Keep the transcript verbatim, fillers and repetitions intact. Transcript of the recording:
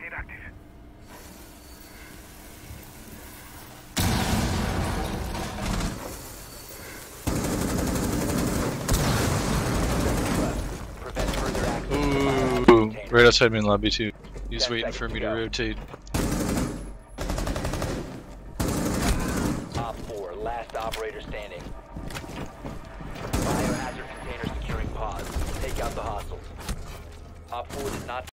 Ooh, right outside main lobby too. He's waiting for me to rotate. Op four, last operator standing. Biohazard container securing pods. Take out the hostiles. Op four did not